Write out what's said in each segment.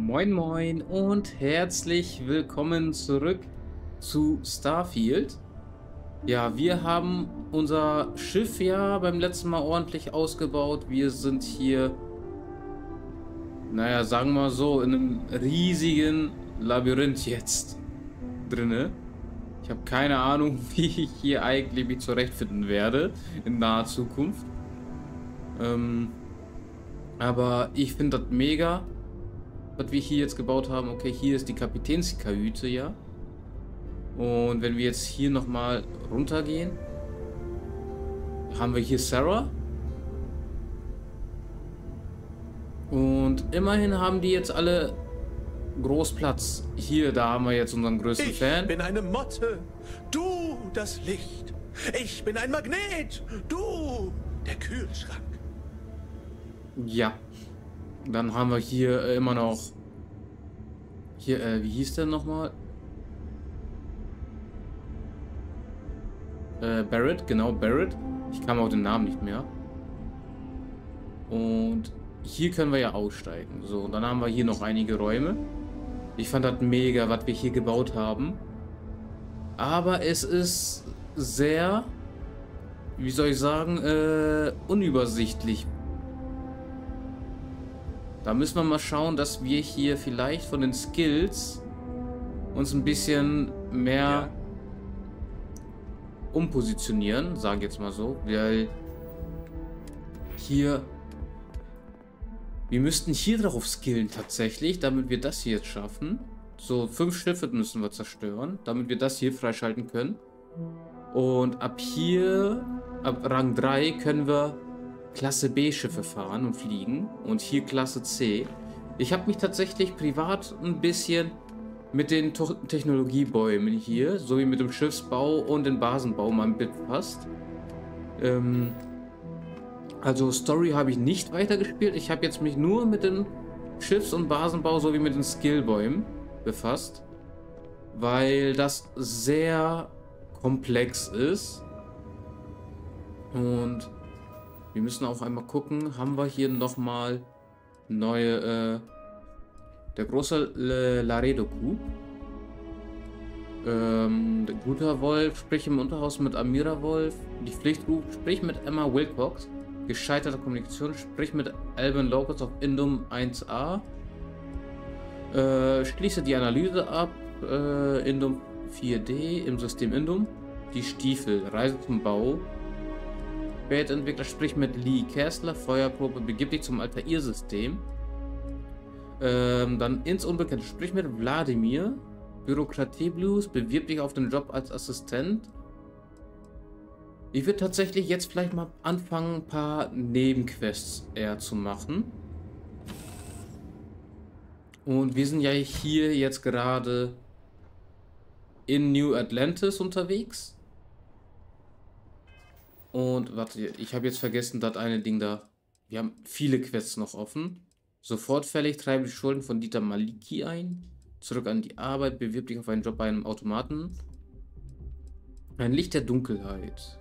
Moin Moin und herzlich willkommen zurück zu Starfield. Ja, wir haben unser Schiff ja beim letzten Mal ordentlich ausgebaut. Wir sind hier, naja, sagen wir mal so, in einem riesigen Labyrinth jetzt drinne. Ich habe keine Ahnung, wie ich hier eigentlich mich zurechtfinden werde in naher Zukunft. Aber ich finde das mega, was wir hier jetzt gebaut haben. Okay, hier ist die Kapitänskajüte, ja. Und wenn wir jetzt hier nochmal runtergehen, haben wir hier Sarah. Und immerhin haben die jetzt alle groß Platz. Hier, da haben wir jetzt unseren größten Fan. Ich bin eine Motte, du das Licht. Ich bin ein Magnet, du der Kühlschrank. Ja. Dann haben wir hier immer noch... Hier, wie hieß der nochmal? Barrett, genau, Barrett. Ich kam auf den Namen nicht mehr. Und hier können wir ja aussteigen. So, und dann haben wir hier noch einige Räume. Ich fand das mega, was wir hier gebaut haben. Aber es ist sehr, wie soll ich sagen, unübersichtlich. Da müssen wir mal schauen, dass wir hier vielleicht von den Skills uns ein bisschen mehr umpositionieren, sage ich jetzt mal so, weil hier, wir müssten hier drauf skillen tatsächlich, damit wir das hier jetzt schaffen. So 5 Schiffe müssen wir zerstören, damit wir das hier freischalten können. Und ab hier, ab Rang 3 können wir Klasse B Schiffe fahren und fliegen und hier Klasse C. Ich habe mich tatsächlich privat ein bisschen mit den Technologiebäumen hier, sowie mit dem Schiffsbau und dem Basenbau mal befasst. Also Story habe ich nicht weitergespielt. Ich habe jetzt mich nur mit dem Schiffs- und Basenbau sowie mit den Skillbäumen befasst, weil das sehr komplex ist. Und wir müssen auch einmal gucken, haben wir hier nochmal neue, der große Laredo Coup. Der guter Wolf, sprich im Unterhaus mit Amira Wolf. Die Pflichtruf, sprich mit Emma Wilcox. Gescheiterte Kommunikation, sprich mit Alban Locus auf Indum 1a. Schließe die Analyse ab, Indum 4D im System Indum. Die Stiefel, Reise zum Bau. Spätentwickler, sprich mit Lee Kessler, Feuerprobe, begib dich zum Altair-System. Dann ins Unbekannte, sprich mit Wladimir. Bürokratie Blues, bewirb dich auf den Job als Assistent. Ich würde tatsächlich jetzt vielleicht mal anfangen, ein paar Nebenquests eher zu machen. Und wir sind ja hier jetzt gerade in New Atlantis unterwegs. Und warte, ich habe jetzt vergessen, das eine Ding da. Wir haben viele Quests noch offen. Sofort fällig, treibe die Schulden von Dieter Maliki ein. Zurück an die Arbeit, bewirb dich auf einen Job bei einem Automaten. Ein Licht der Dunkelheit.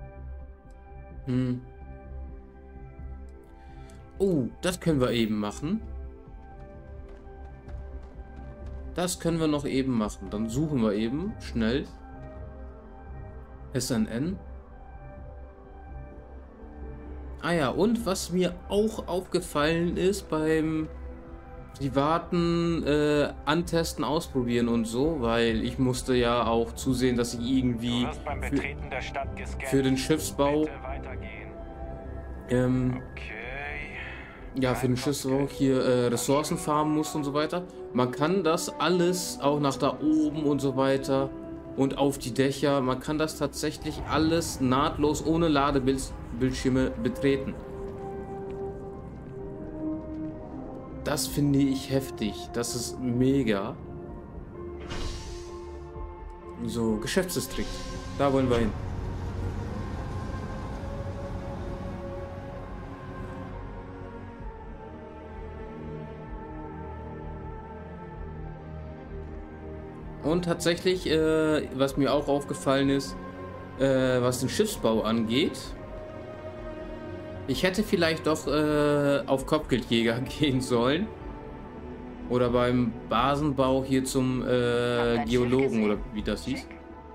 Oh, das können wir eben machen. Das können wir noch eben machen. Dann suchen wir eben schnell SNN. Ah ja, und was mir auch aufgefallen ist beim privaten Antesten, Ausprobieren und so, weil ich musste ja auch zusehen, dass ich irgendwie für den Schiffsbau ja, für den Schiffsbau hier Ressourcen farmen muss und so weiter. Man kann das alles auch nach da oben und so weiter und auf die Dächer, man kann das tatsächlich alles nahtlos ohne Ladebildschirme betreten. Das finde ich heftig. Das ist mega. So, Geschäftsdistrikt. Da wollen wir hin. Und tatsächlich, was mir auch aufgefallen ist, was den Schiffsbau angeht, ich hätte vielleicht doch auf Kopfgeldjäger gehen sollen. Oder beim Basenbau hier zum Geologen oder wie das hieß.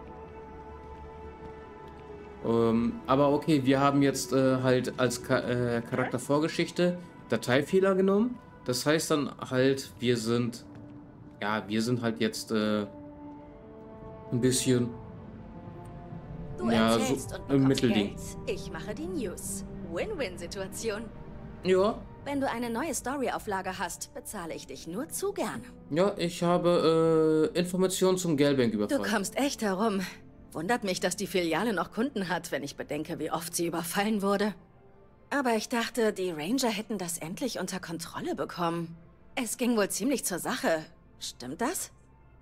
Aber okay, wir haben jetzt halt als Charaktervorgeschichte Dateifehler genommen. Das heißt dann halt, wir sind halt jetzt ein bisschen Du ja, erzählst so und im bekommst Mittelding. Geld. Ich mache die News. Win-Win-Situation. Ja, Wenn du eine neue Storyauflage hast, bezahle ich dich nur zu gern. ja, ich habe Informationen zum Gelbank Du überfallen. kommst echt herum. Wundert mich, dass die Filiale noch Kunden hat, wenn ich bedenke, wie oft sie überfallen wurde. Aber ich dachte, die Ranger hätten das endlich unter Kontrolle bekommen. Es ging wohl ziemlich zur Sache. Stimmt das?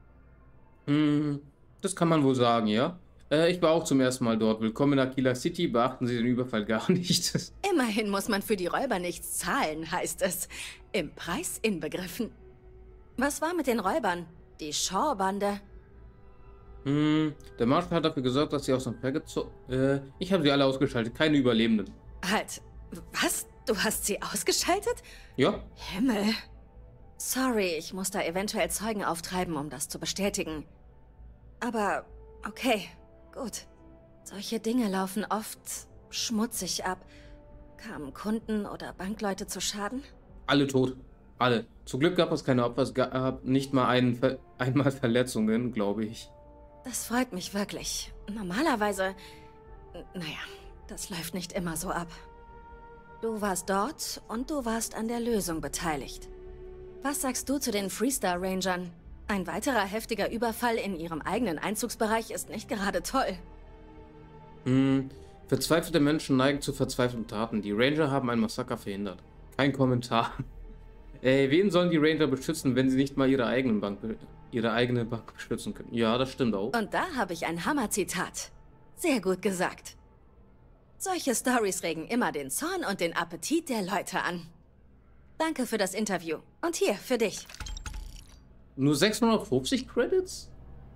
Das kann man wohl sagen, ja. Ich war auch zum ersten Mal dort. Willkommen in Aquila City. Beachten Sie den Überfall gar nicht. Immerhin muss man für die Räuber nichts zahlen, heißt es. Im Preis inbegriffen. Was war mit den Räubern? Die Shaw-Bande? Der Marshal hat dafür gesorgt, dass sie aus dem Feld gezogen... ich habe sie alle ausgeschaltet. Keine Überlebenden. Halt, was? Du hast sie ausgeschaltet? Ja, Himmel. Sorry, ich muss da eventuell Zeugen auftreiben, um das zu bestätigen. Aber, okay, gut. Solche Dinge laufen oft schmutzig ab. Kamen Kunden oder Bankleute zu Schaden? alle tot. Alle. Zum Glück gab es keine Opfer. Es gab nicht mal einmal Verletzungen, glaube ich. Das freut mich wirklich. Normalerweise... Naja, das läuft nicht immer so ab. Du warst dort und du warst an der Lösung beteiligt. Was sagst du zu den Freestar Rangern? Ein weiterer heftiger Überfall in ihrem eigenen Einzugsbereich ist nicht gerade toll. Verzweifelte Menschen neigen zu verzweifelten Taten. Die Ranger haben ein Massaker verhindert. Kein Kommentar. Wen sollen die Ranger beschützen, wenn sie nicht mal ihre eigene Bank beschützen können? Ja, das stimmt auch. Und da habe ich ein Hammer-Zitat. Sehr gut gesagt. Solche Stories regen immer den Zorn und den Appetit der Leute an. Danke für das Interview. Und hier, für dich. Nur 650 Credits?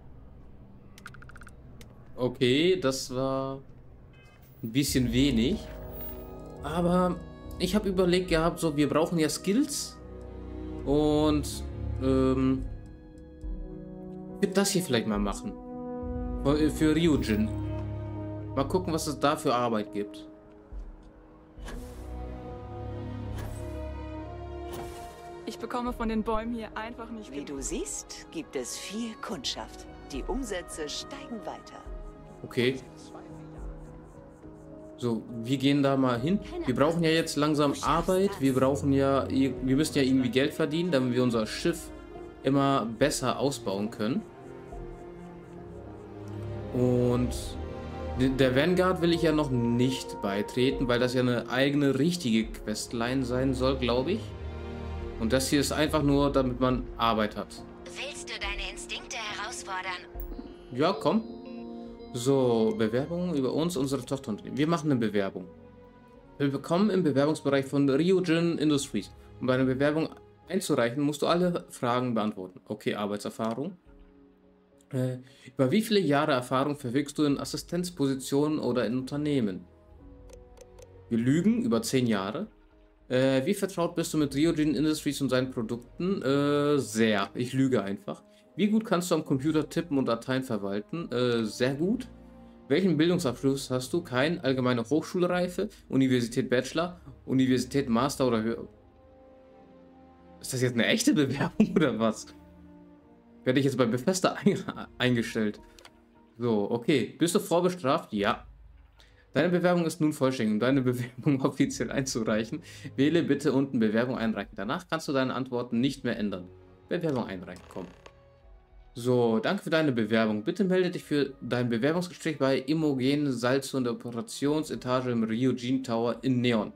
Okay, das war ein bisschen wenig. Aber ich habe überlegt gehabt, so, wir brauchen ja Skills. Und ich würde das hier vielleicht mal machen. Für Ryujin. Mal gucken, was es da für Arbeit gibt. Ich bekomme von den Bäumen hier einfach nicht Wie du siehst, gibt es viel Kundschaft. Die Umsätze steigen weiter. Okay. So, wir gehen da mal hin. Wir brauchen ja jetzt langsam Arbeit. Wir müssen ja irgendwie Geld verdienen, damit wir unser Schiff immer besser ausbauen können. Und der Vanguard will ich ja noch nicht beitreten, weil das ja eine eigene richtige Questline sein soll, glaube ich. Und das hier ist einfach nur, damit man Arbeit hat. Willst du deine Instinkte herausfordern? Ja, komm. So, Bewerbung über uns, unsere Tochterunternehmen. Wir machen eine Bewerbung. Wir bekommen im Bewerbungsbereich von Ryujin Industries. Um deine Bewerbung einzureichen, musst du alle Fragen beantworten. Okay, Arbeitserfahrung. Über wie viele Jahre Erfahrung verfügst du in Assistenzpositionen oder in Unternehmen? Wir lügen, über 10 Jahre. Wie vertraut bist du mit Ryujin Industries und seinen Produkten? Sehr. Ich lüge einfach. Wie gut kannst du am Computer tippen und Dateien verwalten? Sehr gut. Welchen Bildungsabschluss hast du? Kein. Allgemeine Hochschulreife? Universität Bachelor? Universität Master oder höher? Ist das jetzt eine echte Bewerbung oder was? Werde ich jetzt bei Bethesda eingestellt? So, okay. Bist du vorbestraft? Ja. Deine Bewerbung ist nun vollständig. Um deine Bewerbung offiziell einzureichen, wähle bitte unten Bewerbung einreichen. Danach kannst du deine Antworten nicht mehr ändern. Bewerbung einreichen, komm. So, danke für deine Bewerbung. Bitte melde dich für dein Bewerbungsgespräch bei Imogen Salzo in der Operationsetage im Ryujin Tower in Neon.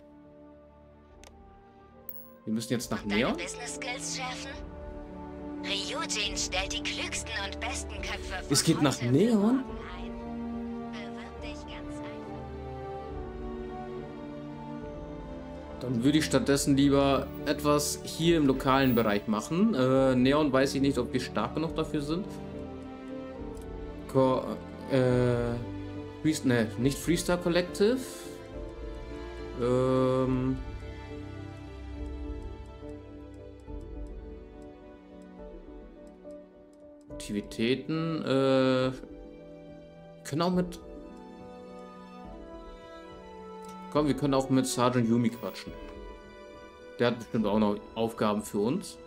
Wir müssen jetzt nach Neon? Deine Business Skills schärfen? Ryujin stellt die klügsten und besten Köpfe von Es geht nach heute Neon? für morgen ein. Bewirb dich ganz einfach. Dann würde ich stattdessen lieber etwas hier im lokalen Bereich machen. Neon weiß ich nicht, ob wir stark genug dafür sind. Nicht Freestar Collective. Aktivitäten, können auch mit... Komm, wir können auch mit Sergeant Yumi quatschen. Der hat bestimmt auch noch Aufgaben für uns.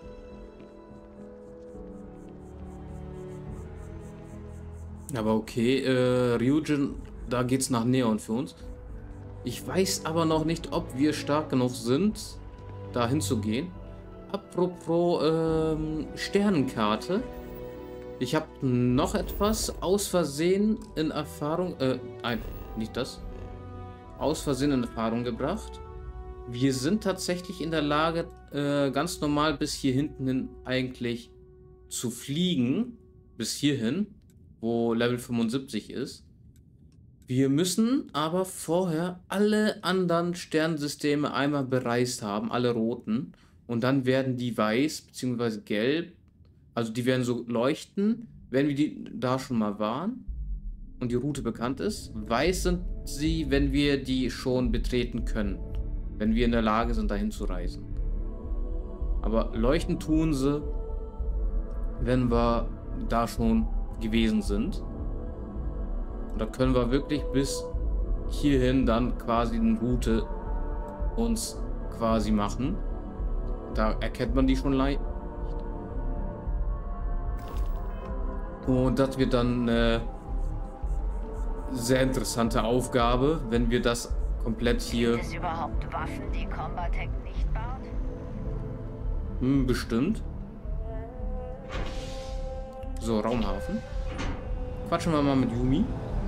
Aber okay, Ryujin, da geht's nach Neon für uns. Ich weiß aber noch nicht, ob wir stark genug sind, da hinzugehen. Apropos Sternenkarte. Ich habe noch etwas aus Versehen in Erfahrung... nein, nicht das. Aus Versehen in Erfahrung gebracht. Wir sind tatsächlich in der Lage, ganz normal bis hier hinten hin eigentlich zu fliegen. Bis hierhin, wo Level 75 ist. Wir müssen aber vorher alle anderen Sternensysteme einmal bereist haben, alle roten. Und dann werden die weiß bzw. gelb. Also die werden so leuchten, wenn wir die da schon mal waren und die Route bekannt ist. Weiß sind sie, wenn wir die schon betreten können. Wenn wir in der Lage sind, dahin zu reisen. Aber leuchten tun sie, wenn wir da schon gewesen sind. Und da können wir wirklich bis hierhin dann quasi eine Route uns quasi machen. Da erkennt man die schon leicht. Und das wird dann eine sehr interessante Aufgabe, wenn wir das komplett hier... Gibt es überhaupt Waffen, die Combatech nicht baut? Bestimmt. So, Raumhafen. Quatschen wir mal mit Yumi.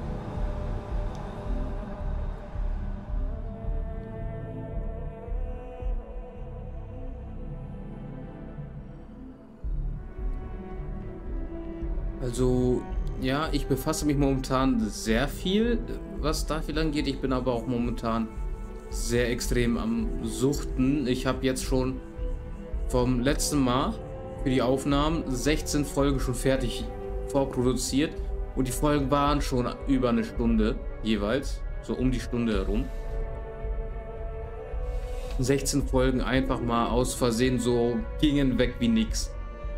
Also, ja, ich befasse mich momentan sehr viel, was da viel angeht. Ich bin aber auch momentan sehr extrem am Suchten. Ich habe jetzt schon vom letzten Mal für die Aufnahmen 16 Folgen schon fertig vorproduziert. Und die Folgen waren schon über eine Stunde jeweils. So um die Stunde herum. 16 Folgen einfach mal aus Versehen so gingen weg wie nix.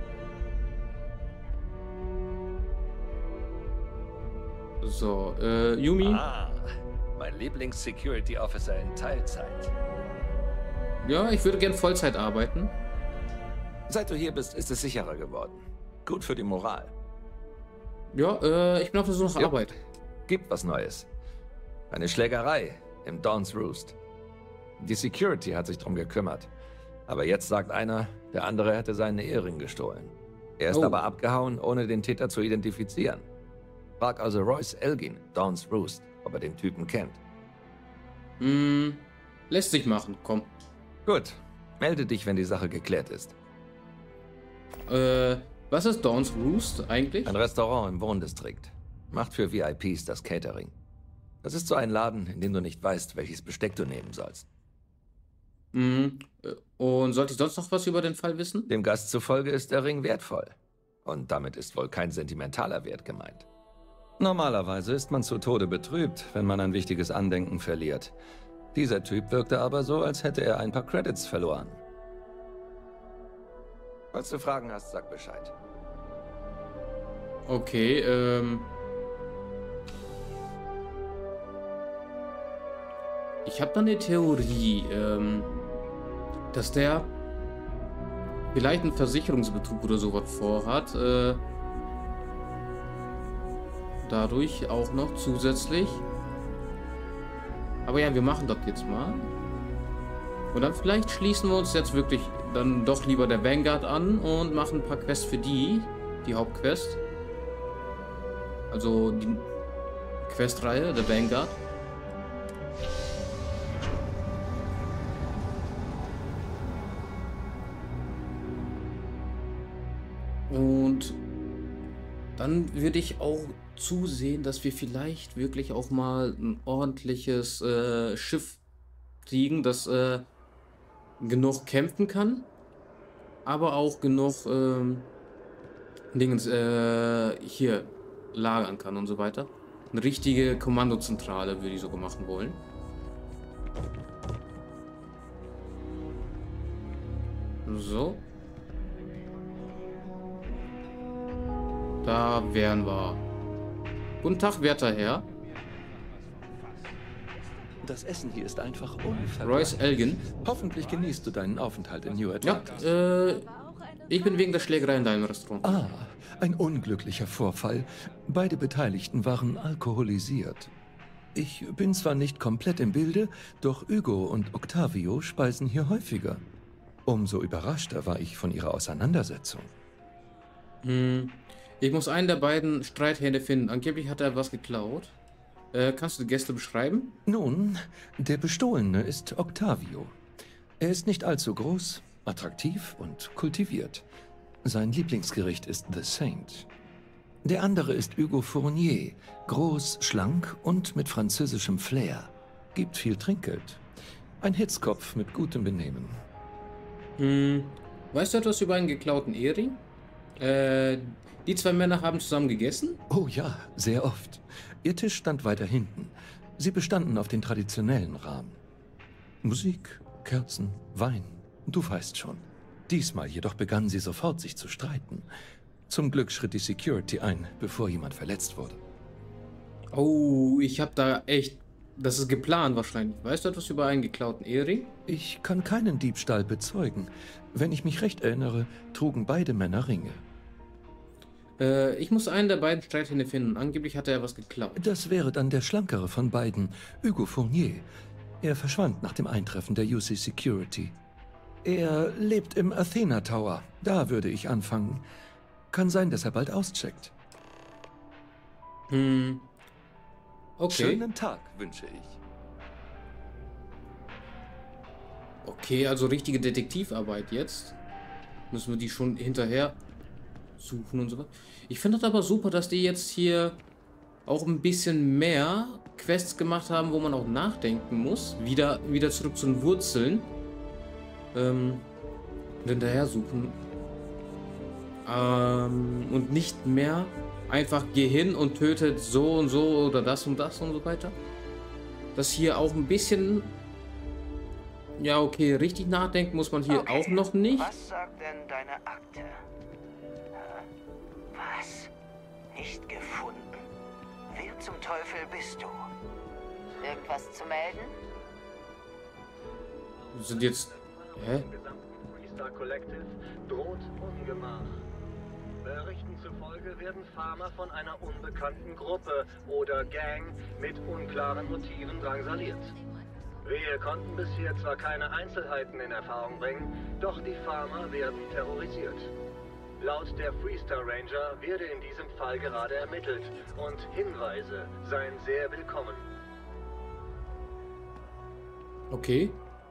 So, Yumi. Ah, mein Lieblings-Security-Officer in Teilzeit. Ja, ich würde gern Vollzeit arbeiten. Seit du hier bist, ist es sicherer geworden. Gut für die Moral. Ja, ich bin auf der Suche nach Arbeit. Gibt was Neues. Eine Schlägerei im Dawn's Roost. Die Security hat sich drum gekümmert. Aber jetzt sagt einer, der andere hätte seinen Ehering gestohlen. Er ist aber abgehauen, ohne den Täter zu identifizieren. Frag also Royce Elgin, Dawn's Roost, ob er den Typen kennt. Lässt sich machen, komm. Gut, melde dich, wenn die Sache geklärt ist. Was ist Dawn's Roost eigentlich? Ein Restaurant im Wohndistrikt. Macht für VIPs das Catering. Das ist so ein Laden, in dem du nicht weißt, welches Besteck du nehmen sollst. Und sollte ich sonst noch was über den Fall wissen? Dem Gast zufolge ist der Ring wertvoll. Und damit ist wohl kein sentimentaler Wert gemeint. Normalerweise ist man zu Tode betrübt, wenn man ein wichtiges Andenken verliert. Dieser Typ wirkte aber so, als hätte er ein paar Credits verloren. Falls du Fragen hast, sag Bescheid. Okay, ich habe da eine Theorie, dass der vielleicht einen Versicherungsbetrug oder sowas vorhat, dadurch auch noch zusätzlich. Aber ja, wir machen das jetzt mal. Und dann vielleicht schließen wir uns jetzt wirklich dann doch lieber der Vanguard an und machen ein paar Quests für die Hauptquest. Also die Questreihe, der Vanguard. Und dann würde ich auch zusehen, dass wir vielleicht wirklich auch mal ein ordentliches Schiff kriegen, das genug kämpfen kann, aber auch genug Dingens hier lagern kann und so weiter. Eine richtige Kommandozentrale würde ich sogar machen wollen. Da wären wir. Guten Tag, werter Herr. Das Essen hier ist einfach unvergleichlich. Royce Elgin. Hoffentlich genießt du deinen Aufenthalt in New Ja, Atlantis. ich bin wegen der Schlägerei in deinem Restaurant. Ah, ein unglücklicher Vorfall. Beide Beteiligten waren alkoholisiert. Ich bin zwar nicht komplett im Bilde, doch Hugo und Octavio speisen hier häufiger. Umso überraschter war ich von ihrer Auseinandersetzung. Ich muss einen der beiden Streithähne finden. Angeblich hat er was geklaut. Kannst du die Gäste beschreiben? Nun, der Bestohlene ist Octavio. Er ist nicht allzu groß, attraktiv und kultiviert. Sein Lieblingsgericht ist The Saint. Der andere ist Hugo Fournier, groß, schlank und mit französischem Flair. Gibt viel Trinkgeld. Ein Hitzkopf mit gutem Benehmen. Weißt du etwas über einen geklauten Ehering? Die zwei Männer haben zusammen gegessen? Oh ja, sehr oft. Ihr Tisch stand weiter hinten. Sie bestanden auf den traditionellen Rahmen. Musik, Kerzen, Wein. Du weißt schon. Diesmal jedoch begannen sie sofort, sich zu streiten. Zum Glück schritt die Security ein, bevor jemand verletzt wurde. Oh, ich hab da echt... Das ist geplant wahrscheinlich. Weißt du etwas über einen geklauten Ehering? Ich kann keinen Diebstahl bezeugen. Wenn ich mich recht erinnere, trugen beide Männer Ringe. Ich muss einen der beiden Streithähne finden. Angeblich hat er was geklaut. Das wäre dann der schlankere von beiden, Hugo Fournier. Er verschwand nach dem Eintreffen der UC Security. Er lebt im Athena Tower. Da würde ich anfangen. Kann sein, dass er bald auscheckt. Okay. Schönen Tag wünsche ich. Okay, also richtige Detektivarbeit jetzt. Müssen wir die schon hinterher suchen und so weiter. Ich finde das aber super, dass die jetzt hier auch ein bisschen mehr Quests gemacht haben, wo man auch nachdenken muss. Wieder zurück zu den Wurzeln. Und hinterher suchen. Und nicht mehr einfach geh hin und tötet so und so oder das und so weiter. Das hier auch ein bisschen... Ja, okay, richtig nachdenken muss man hier auch noch nicht. Was sagt denn deine Akte? Was? Nicht gefunden? Wer zum Teufel bist du? Irgendwas zu melden? Wir sind jetzt... Hä? Im gesamten Freestar Collective droht Ungemach. Berichten zufolge werden Farmer von einer unbekannten Gruppe oder Gang mit unklaren Motiven drangsaliert. Wir konnten bisher zwar keine Einzelheiten in Erfahrung bringen, doch die Farmer werden terrorisiert. Laut der Freestar Ranger werde in diesem Fall gerade ermittelt und Hinweise seien sehr willkommen. Okay.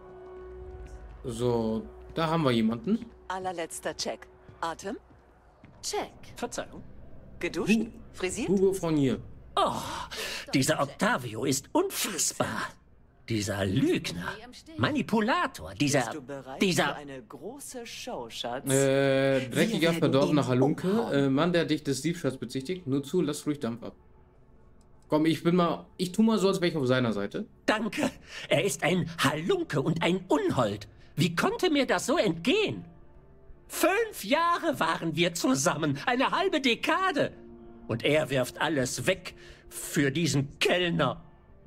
So, da haben wir jemanden. Allerletzter Check. Atem? Check. Verzeihung. Geduscht? Frisiert? Hugo Fournier. Oh, dieser Octavio ist unfassbar. Dieser Lügner, Manipulator, Bist du bereit für eine große Show, Schatz? Dreckiger, Wir verdorbener werden ihn Halunke. umhauen. Mann, der dich des Diebstahls bezichtigt. Nur zu, lass ruhig Dampf ab. Komm, ich tu mal so, als wäre ich auf seiner Seite. Danke. Er ist ein Halunke und ein Unhold. Wie konnte mir das so entgehen? 5 Jahre waren wir zusammen, eine halbe Dekade. Und er wirft alles weg für diesen Kellner.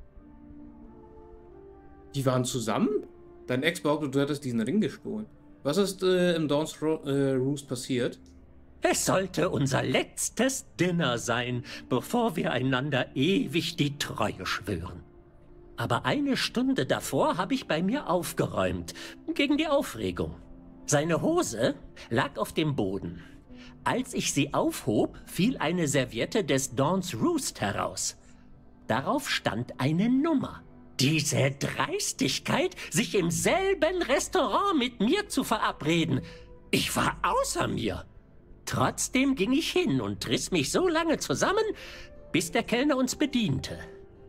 Die waren zusammen? Dein Ex behauptet, du hättest diesen Ring gestohlen. Was ist im Dawn's Roost passiert? Es sollte unser letztes Dinner sein, bevor wir einander ewig die Treue schwören. Aber eine Stunde davor habe ich bei mir aufgeräumt, gegen die Aufregung. Seine Hose lag auf dem Boden. Als ich sie aufhob, fiel eine Serviette des Dawn's Roost heraus. Darauf stand eine Nummer. Diese Dreistigkeit, sich im selben Restaurant mit mir zu verabreden. Ich war außer mir. Trotzdem ging ich hin und riss mich so lange zusammen, bis der Kellner uns bediente.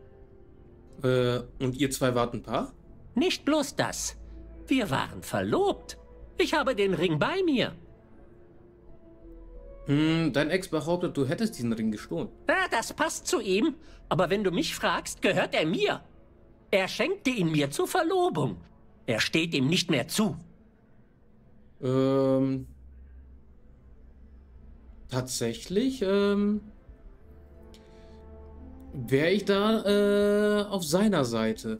Und ihr zwei wart ein Paar? Nicht bloß das. Wir waren verlobt. Ich habe den Ring bei mir. Dein Ex behauptet, du hättest diesen Ring gestohlen. Ja, das passt zu ihm. Aber wenn du mich fragst, gehört er mir. Er schenkte ihn mir zur Verlobung. Er steht ihm nicht mehr zu. tatsächlich wäre ich da auf seiner Seite.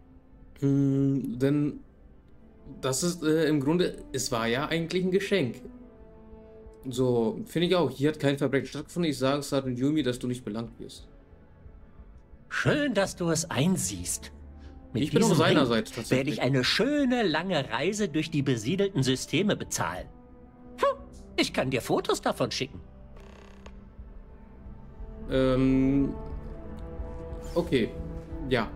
Denn das ist im Grunde, es war ja eigentlich ein Geschenk. So, finde ich auch. Hier hat kein Verbrechen stattgefunden. Ich sage Sergeant Yumi, dass du nicht belangt wirst. Schön, dass du es einsiehst. Mit Ich bin auf diesem seiner Ring Seite tatsächlich. werde ich eine schöne, lange Reise durch die besiedelten Systeme bezahlen. Ich kann dir Fotos davon schicken. Okay. Ja.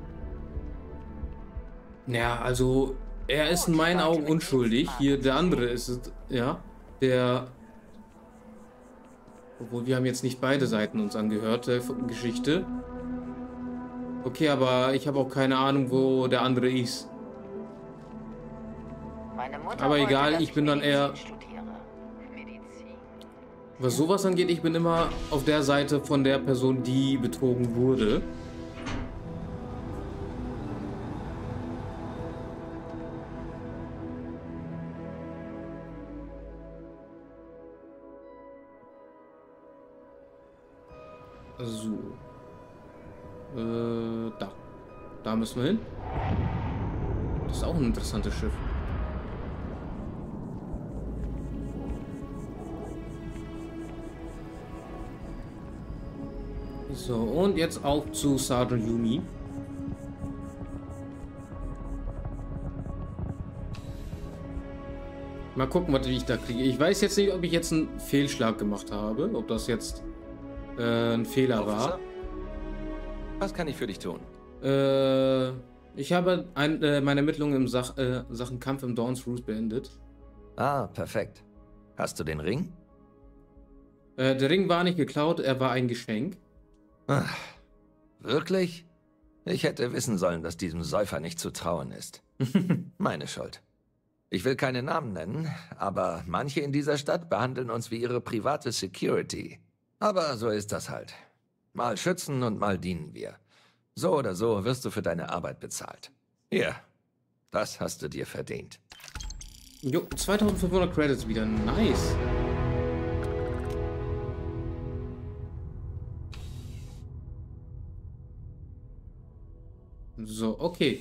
Ja, also, er ist in meinen Augen unschuldig. Hier, der andere ist es, ja. Der... Obwohl, wir haben jetzt nicht beide Seiten uns angehört, der Geschichte. Okay, aber ich habe auch keine Ahnung, wo der andere ist. Aber egal, ich bin dann eher... Was sowas angeht, ich bin immer auf der Seite von der Person, die betrogen wurde. So. Da. Da müssen wir hin. Das ist auch ein interessantes Schiff. So, und jetzt auch zu Sergeant Yumi. Mal gucken, was ich da kriege. Ich weiß jetzt nicht, ob ich jetzt einen Fehlschlag gemacht habe. Ob das jetzt ein Fehler war. Was kann ich für dich tun? Ich habe meine Ermittlungen im Sachen Kampf im Dawn's Roost beendet. Ah, perfekt. Hast du den Ring? Der Ring war nicht geklaut, er war ein Geschenk. Ach, wirklich? Ich hätte wissen sollen, dass diesem Säufer nicht zu trauen ist. Meine Schuld. Ich will keine Namen nennen, aber manche in dieser Stadt behandeln uns wie ihre private Security. Aber so ist das halt. Mal schützen und mal dienen wir. So oder so wirst du für deine Arbeit bezahlt. Hier, das hast du dir verdient. Jo, 2500 Credits wieder. Nice. So, okay.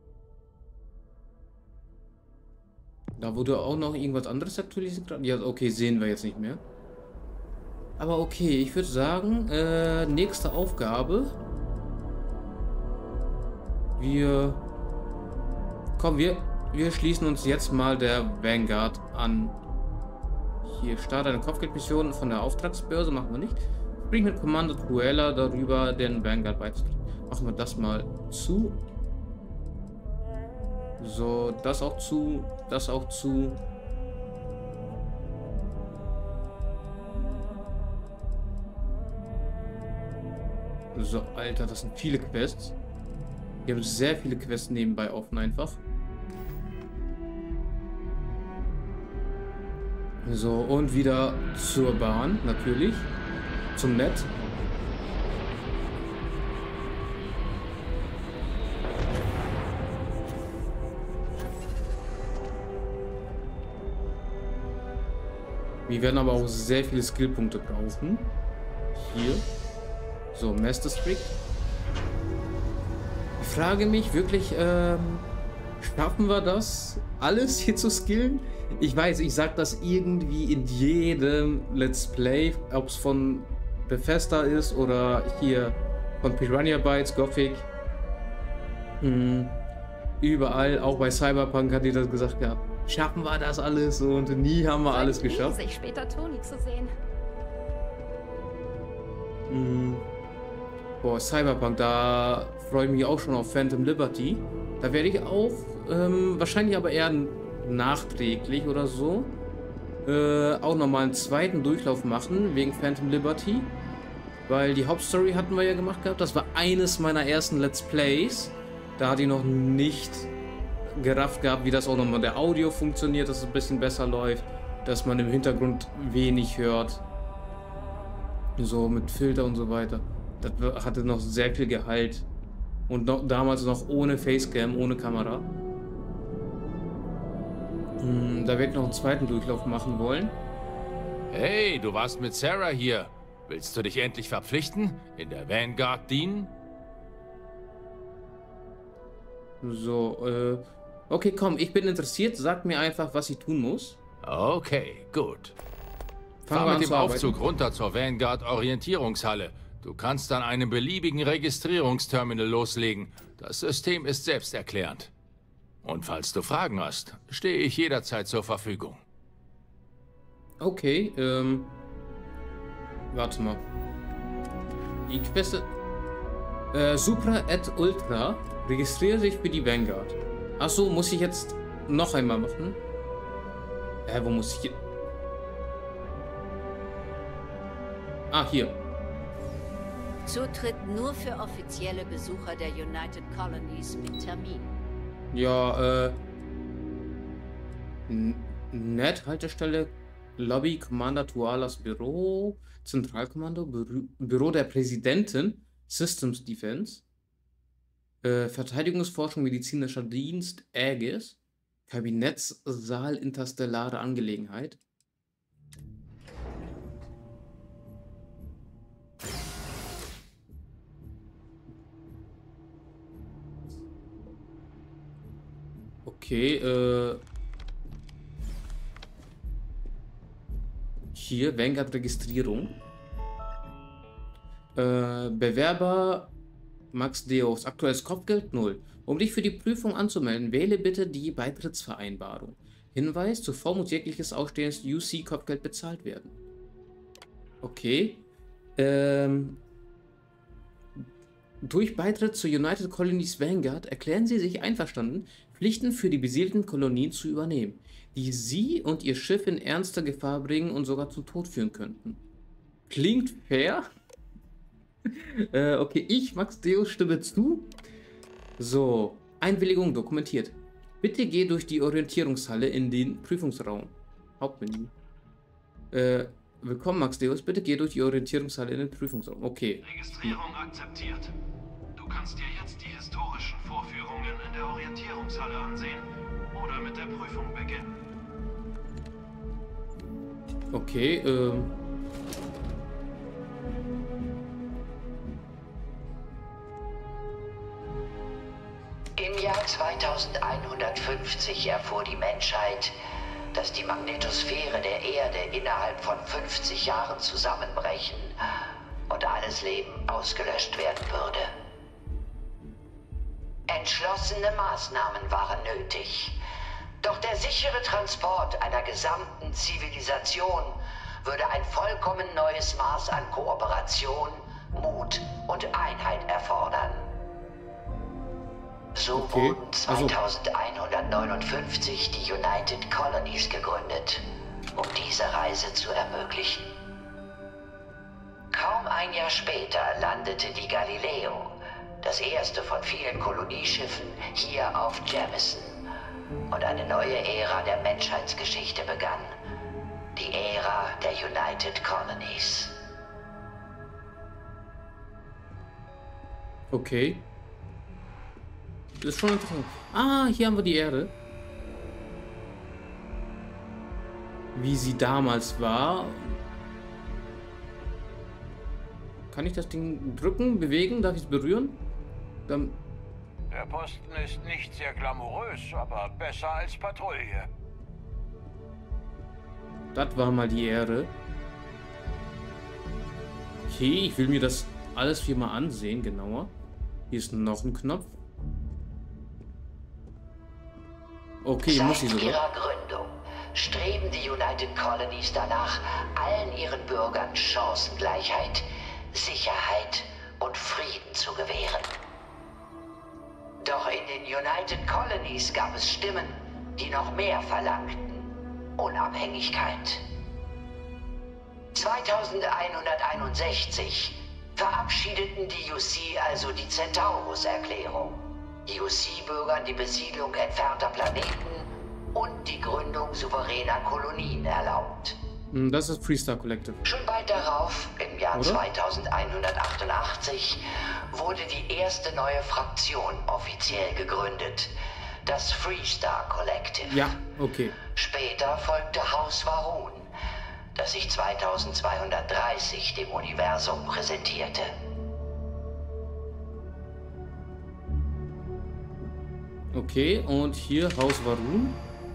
Da wurde auch noch irgendwas anderes aktualisiert. Ja, okay, sehen wir jetzt nicht mehr. Aber okay, ich würde sagen, nächste Aufgabe. Wir schließen uns jetzt mal der Vanguard an. Hier, starte eine Kopfgeldmission von der Auftragsbörse, machen wir nicht. Sprich mit Kommando Cruella darüber, den Vanguard beizutreten. Machen wir das mal zu. So, das auch zu, das auch zu. So, Alter, das sind viele Quests. Wir haben sehr viele Quests nebenbei offen einfach. So, und wieder zur Bahn, natürlich. Zum Netz. Wir werden aber auch sehr viele Skillpunkte brauchen. Hier. So, Master Strict. Ich frage mich wirklich, schaffen wir das, alles hier zu skillen? Ich weiß, ich sag das irgendwie in jedem Let's Play, ob es von Bethesda ist oder hier von Piranha Bytes, Gothic. Überall, auch bei Cyberpunk hat die das gesagt gehabt. Schaffen wir das alles? Und nie haben wir alles geschafft. Sich später Toni zu sehen. Boah, Cyberpunk, da freue ich mich auch schon auf Phantom Liberty. Da werde ich auch, wahrscheinlich aber eher nachträglich oder so, auch nochmal einen zweiten Durchlauf machen, wegen Phantom Liberty. Weil die Hauptstory hatten wir ja gemacht gehabt. Das war eines meiner ersten Let's Plays. Da hatte ich noch nicht gerafft gehabt, wie das auch nochmal der Audio funktioniert, dass es ein bisschen besser läuft, dass man im Hintergrund wenig hört. So mit Filter und so weiter. Das hatte noch sehr viel Gehalt. Und damals noch ohne Facecam, ohne Kamera. Da werde ich noch einen zweiten Durchlauf machen wollen. Hey, du warst mit Sarah hier. Willst du dich endlich verpflichten? In der Vanguard dienen? So, okay, komm, ich bin interessiert. Sag mir einfach, was ich tun muss. Okay, gut. Fangen wir Fahr an mit dem zu arbeiten. Aufzug runter zur Vanguard Orientierungshalle. Du kannst an einem beliebigen Registrierungsterminal loslegen. Das System ist selbsterklärend. Und falls du Fragen hast, stehe ich jederzeit zur Verfügung. Okay, warte mal. Die Queste... Supra et Ultra. Registriere dich für die Vanguard. Achso, muss ich jetzt noch einmal machen? Wo muss ich hier... Ah, hier. Zutritt nur für offizielle Besucher der United Colonies mit Termin. Ja, Net, Haltestelle, Lobby, Commander Tualas Büro, Zentralkommando, Büro der Präsidentin, Systems Defense, Verteidigungsforschung, medizinischer Dienst, Aegis, Kabinettssaal, interstellare Angelegenheit. Okay, hier, Vanguard-Registrierung. Bewerber Max Deus, aktuelles Kopfgeld 0. Um dich für die Prüfung anzumelden, wähle bitte die Beitrittsvereinbarung. Hinweis, zuvor muss jegliches ausstehendes UC-Kopfgeld bezahlt werden. Okay. Durch Beitritt zur United Colonies Vanguard erklären Sie sich einverstanden, Pflichten für die besiedelten Kolonien zu übernehmen, die Sie und Ihr Schiff in ernste Gefahr bringen und sogar zum Tod führen könnten. Klingt fair? Okay, ich, Max Deus, stimme zu. So, Einwilligung dokumentiert. Bitte geh durch die Orientierungshalle in den Prüfungsraum. Hauptmenü. Willkommen, Max Deus. Bitte geh durch die Orientierungshalle in den Prüfungsraum. Okay. Registrierung akzeptiert. Du kannst dir jetzt die historischen Vorführungen in der Orientierungshalle ansehen oder mit der Prüfung beginnen. Okay, Im Jahr 2150 erfuhr die Menschheit, dass die Magnetosphäre der Erde innerhalb von 50 Jahren zusammenbrechen und alles Leben ausgelöscht werden würde. Entschlossene Maßnahmen waren nötig. Doch der sichere Transport einer gesamten Zivilisation würde ein vollkommen neues Maß an Kooperation, Mut und Einheit erfordern. So wurden 2159 die United Colonies gegründet, um diese Reise zu ermöglichen. Kaum ein Jahr später landete die Galileo, das erste von vielen Kolonieschiffen, hier auf Jamison. Und eine neue Ära der Menschheitsgeschichte begann. Die Ära der United Colonies. okay. Das ist schon interessant. Ah, hier haben wir die Erde. Wie sie damals war. Kann ich das Ding drücken, bewegen? Darf ich es berühren? Dann... Der Posten ist nicht sehr glamourös, aber besser als Patrouille. Das war mal die Erde. Okay, ich will mir das alles hier mal ansehen, genauer. Hier ist noch ein Knopf. Okay, muss ich Seit sogar. ihrer Gründung streben die United Colonies danach, allen ihren Bürgern Chancengleichheit, Sicherheit und Frieden zu gewähren. Doch in den United Colonies gab es Stimmen, die noch mehr verlangten. Unabhängigkeit. 2161 verabschiedeten die UC also die Centaurus-Erklärung. UC-Bürgern die Besiedlung entfernter Planeten und die Gründung souveräner Kolonien erlaubt. Das ist Freestar Collective. Schon bald darauf, im Jahr 2188, wurde die erste neue Fraktion offiziell gegründet. Das Freestar Collective. Ja, okay. Später folgte Haus Varun, das sich 2230 dem Universum präsentierte. Okay, und hier Haus Va'ruun.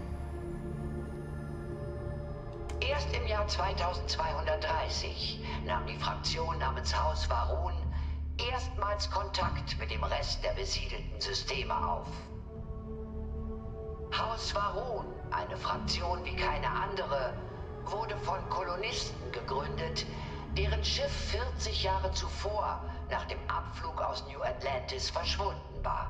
Erst im Jahr 2230 nahm die Fraktion namens Haus Va'ruun erstmals Kontakt mit dem Rest der besiedelten Systeme auf. Haus Va'ruun, eine Fraktion wie keine andere, wurde von Kolonisten gegründet, deren Schiff 40 Jahre zuvor nach dem Abflug aus New Atlantis verschwunden war.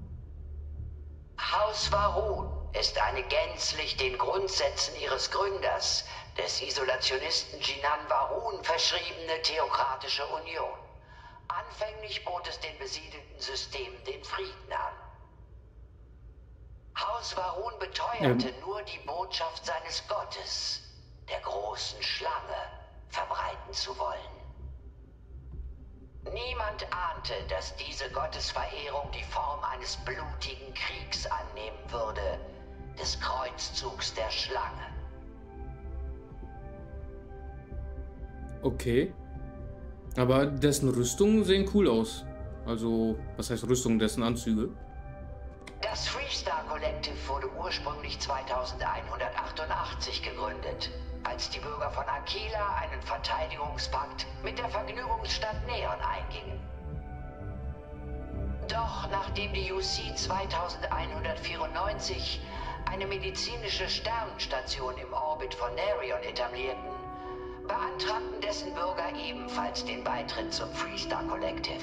Haus Va'ruun ist eine gänzlich den Grundsätzen ihres Gründers, des Isolationisten Jinan Va'ruun, verschriebene theokratische Union. Anfänglich bot es den besiedelten Systemen den Frieden an. Haus Va'ruun beteuerte nur die Botschaft seines Gottes, der großen Schlange, verbreiten zu wollen. Niemand ahnte, dass diese Gottesverehrung die Form eines blutigen Kriegs annehmen würde, des Kreuzzugs der Schlange. Okay. Aber dessen Rüstungen sehen cool aus. Also, was heißt Rüstung, dessen Anzüge? Das Freestar Collective wurde ursprünglich 2188 gegründet, als die Bürger von Aquila einen Verteidigungspakt mit der Vergnügungsstadt Neon eingingen. Doch nachdem die UC 2194 eine medizinische Sternstation im Orbit von Narion etablierten, beantragten dessen Bürger ebenfalls den Beitritt zum Freestar Collective.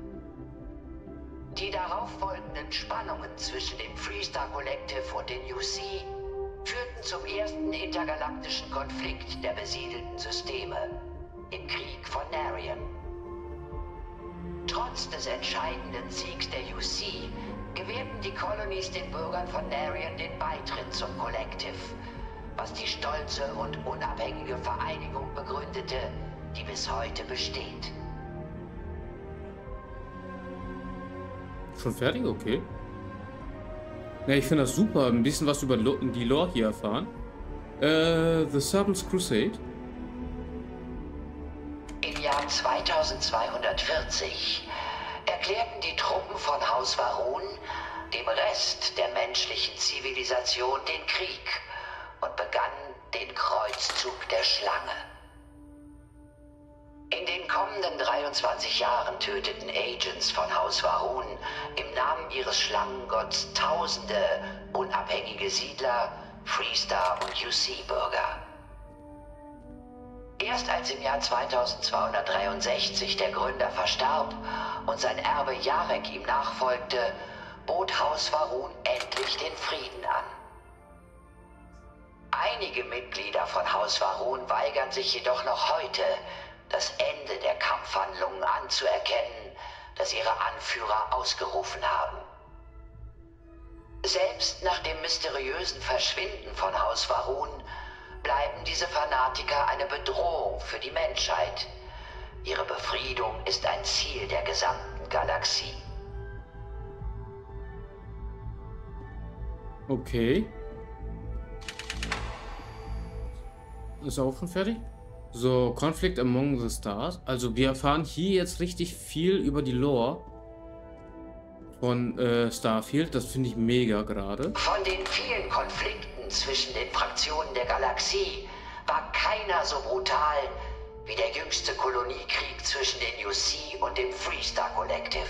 Die darauf folgenden Spannungen zwischen dem Freestar Collective und den UC führten zum ersten intergalaktischen Konflikt der besiedelten Systeme, im Krieg von Narion. Trotz des entscheidenden Siegs der UC gewährten die Colonies den Bürgern von Narion den Beitritt zum Collective, was die stolze und unabhängige Vereinigung begründete, die bis heute besteht. Schon fertig? Okay. Ja, ich finde das super. Ein bisschen was über die Lore hier erfahren. The Serpent's Crusade. Im Jahr 2240 erklärten die Truppen von Haus Va'ruun dem Rest der menschlichen Zivilisation den Krieg und begannen den Kreuzzug der Schlange. In den kommenden 23 Jahren töteten Agents von Haus Va'ruun im Namen ihres Schlangengotts tausende unabhängige Siedler, Freestar und UC-Bürger. Erst als im Jahr 2263 der Gründer verstarb und sein Erbe Yarek ihm nachfolgte, bot Haus Va'ruun endlich den Frieden an. Einige Mitglieder von Haus Va'ruun weigern sich jedoch noch heute, das Ende der Kampfhandlungen anzuerkennen, das ihre Anführer ausgerufen haben. Selbst nach dem mysteriösen Verschwinden von Haus Va'ruun bleiben diese Fanatiker eine Bedrohung für die Menschheit. Ihre Befriedung ist ein Ziel der gesamten Galaxie. Okay. Ist auch schon fertig? So, Conflict Among the Stars. Also wir erfahren hier jetzt richtig viel über die Lore von Starfield. Das finde ich mega gerade. Von den vielen Konflikten zwischen den Fraktionen der Galaxie war keiner so brutal wie der jüngste Koloniekrieg zwischen den UC und dem Freestar Collective.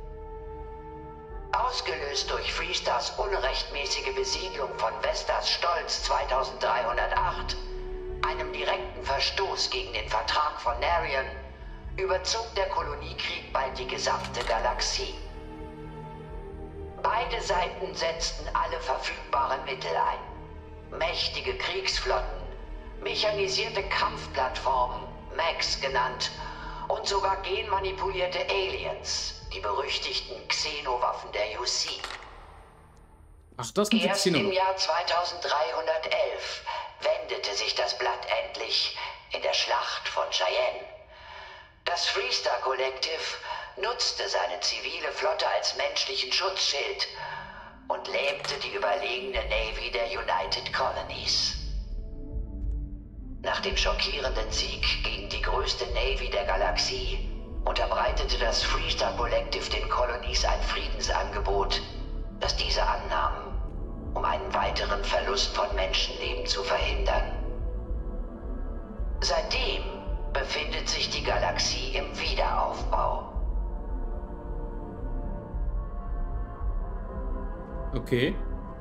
Ausgelöst durch Freestars unrechtmäßige Besiedlung von Vestas Stolz 2308, einem direkten Verstoß gegen den Vertrag von Narion, überzog der Koloniekrieg bald die gesamte Galaxie. Beide Seiten setzten alle verfügbaren Mittel ein. Mächtige Kriegsflotten, mechanisierte Kampfplattformen, Mechs genannt, und sogar genmanipulierte Aliens, die berüchtigten Xenowaffen der UC. Ach, das sind die Erst Xenowaffen. im Jahr 2311 wendete sich das Blatt endlich in der Schlacht von Cheyenne. Das Freestar Collective nutzte seine zivile Flotte als menschlichen Schutzschild und lähmte die überlegene Navy der United Colonies. Nach dem schockierenden Sieg gegen die größte Navy der Galaxie unterbreitete das Freestar Collective den Colonies ein Friedensangebot, das diese annahmen, um einen weiteren Verlust von Menschenleben zu verhindern. Seitdem befindet sich die Galaxie im Wiederaufbau. Okay.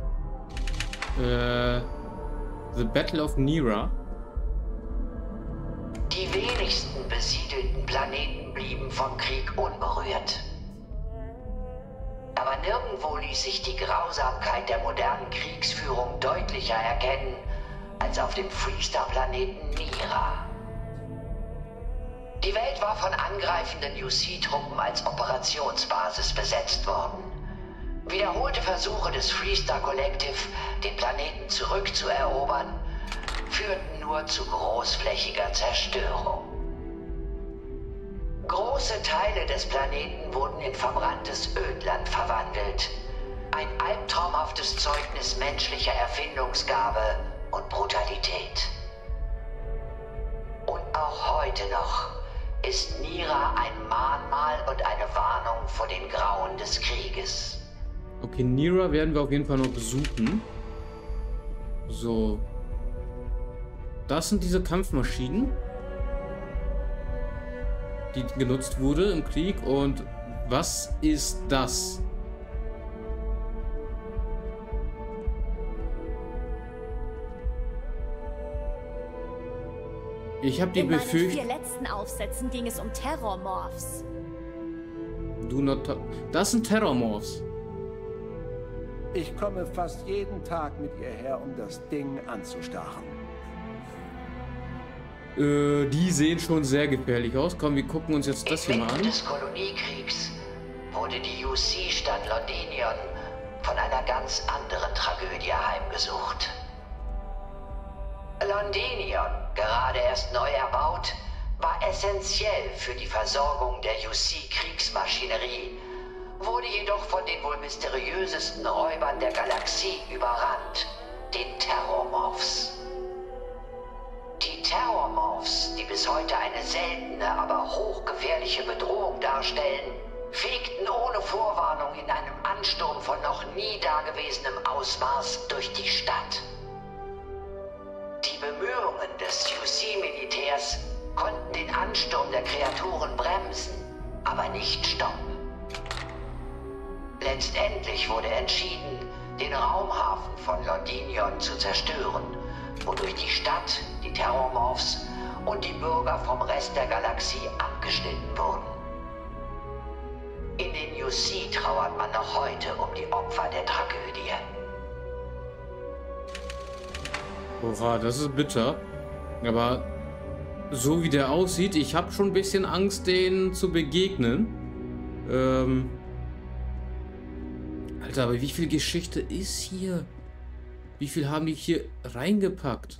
The Battle of Nira. Die wenigsten besiedelten Planeten blieben vom Krieg unberührt. Aber nirgendwo ließ sich die Grausamkeit der modernen Kriegsführung deutlicher erkennen als auf dem Freestar-Planeten Nira. Die Welt war von angreifenden UC-Truppen als Operationsbasis besetzt worden. Wiederholte Versuche des Freestar Collective, den Planeten zurückzuerobern, führten nur zu großflächiger Zerstörung. Große Teile des Planeten wurden in verbranntes Ödland verwandelt. Ein albtraumhaftes Zeugnis menschlicher Erfindungsgabe und Brutalität. Und auch heute noch ist Nira ein Mahnmal und eine Warnung vor den Grauen des Krieges. Okay, Nira werden wir auf jeden Fall noch besuchen. So. Das sind diese Kampfmaschinen, die genutzt wurde im Krieg. Und was ist das? Ich habe die Befürchtung... In meinen 4 letzten Aufsätzen ging es um Terrormorphs. Das sind Terrormorphs. Ich komme fast jeden Tag mit ihr her, um das Ding anzustarren. Die sehen schon sehr gefährlich aus. Komm, wir gucken uns jetzt das hier mal an. Des Koloniekriegs wurde die UC-Stadt Londinion von einer ganz anderen Tragödie heimgesucht. Londinion, gerade erst neu erbaut, war essentiell für die Versorgung der UC-Kriegsmaschinerie, wurde jedoch von den wohl mysteriösesten Räubern der Galaxie überrannt, den Terrormorphs. Die Terrormorphs, die bis heute eine seltene, aber hochgefährliche Bedrohung darstellen, fegten ohne Vorwarnung in einem Ansturm von noch nie dagewesenem Ausmaß durch die Stadt. Die Bemühungen des UC-Militärs konnten den Ansturm der Kreaturen bremsen, aber nicht stoppen. Letztendlich wurde entschieden, den Raumhafen von Londinion zu zerstören, wodurch die Stadt, die Terrormorphs und die Bürger vom Rest der Galaxie abgeschnitten wurden. In den UC trauert man noch heute um die Opfer der Tragödie. Oha, das ist bitter. Aber so wie der aussieht, ich habe schon ein bisschen Angst, denen zu begegnen. Alter, aber wie viel Geschichte ist hier? Wie viel haben die hier reingepackt?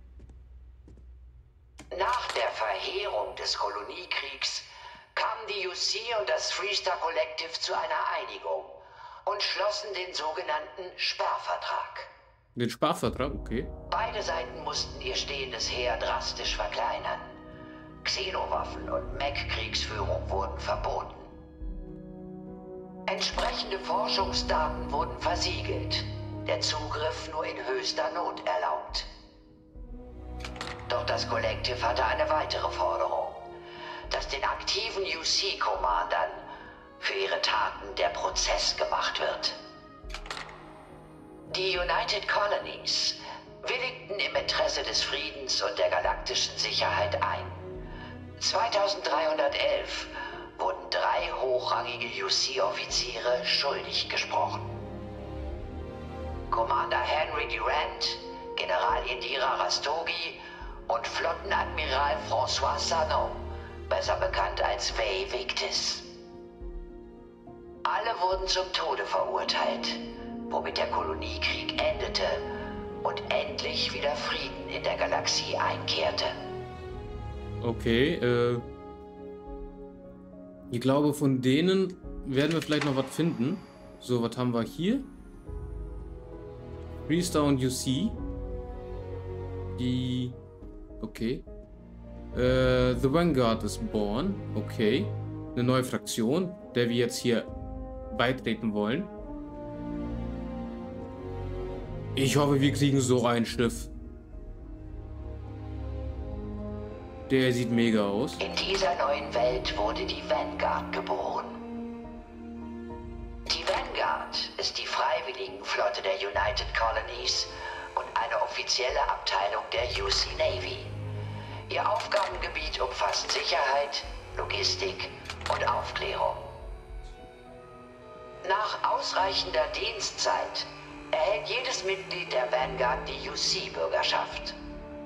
Nach der Verheerung des Koloniekriegs kamen die UC und das Freestar Collective zu einer Einigung und schlossen den sogenannten Sperrvertrag. Den Sparvertrag, okay. Beide Seiten mussten ihr stehendes Heer drastisch verkleinern. Xenowaffen und Mech-Kriegsführung wurden verboten. Entsprechende Forschungsdaten wurden versiegelt. Der Zugriff nur in höchster Not erlaubt. Doch das Collective hatte eine weitere Forderung, dass den aktiven UC-Commandern für ihre Taten der Prozess gemacht wird. Die United Colonies willigten im Interesse des Friedens und der galaktischen Sicherheit ein. 2311 wurden 3 hochrangige UC-Offiziere schuldig gesprochen. Commander Henry Durant, General Indira Rastogi und Flottenadmiral François Sanon, besser bekannt als Vey Victis. Alle wurden zum Tode verurteilt, womit der Koloniekrieg endete und endlich wieder Frieden in der Galaxie einkehrte. Okay, ich glaube, von denen werden wir vielleicht noch was finden. So, was haben wir hier? Freestar und UC. Die Okay. The Vanguard is born. Okay. Eine neue Fraktion, der wir jetzt hier beitreten wollen. Ich hoffe, wir kriegen so ein Schiff. Der sieht mega aus. In dieser neuen Welt wurde die Vanguard geboren. Die Vanguard ist die Freiwilligenflotte der United Colonies und eine offizielle Abteilung der UC Navy. Ihr Aufgabengebiet umfasst Sicherheit, Logistik und Aufklärung. Nach ausreichender Dienstzeit erhält jedes Mitglied der Vanguard die UC-Bürgerschaft.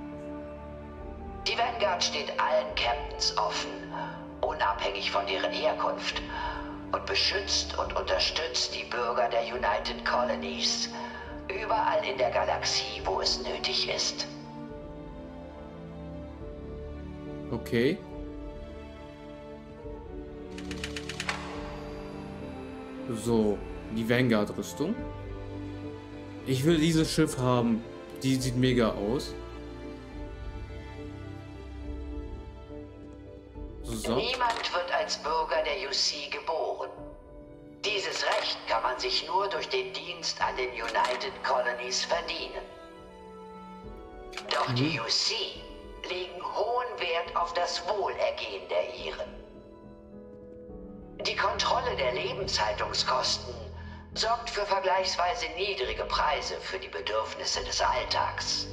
Die Vanguard steht allen Captains offen, unabhängig von deren Herkunft, und beschützt und unterstützt die Bürger der United Colonies überall in der Galaxie, wo es nötig ist. Okay. So, die Vanguard-Rüstung. Ich will dieses Schiff haben. Die sieht mega aus. So. Niemand wird als Bürger der UC geboren. Dieses Recht kann man sich nur durch den Dienst an den United Colonies verdienen. Doch die UC legen hohen Wert auf das Wohlergehen der Iren. Die Kontrolle der Lebenshaltungskosten sorgt für vergleichsweise niedrige Preise für die Bedürfnisse des Alltags.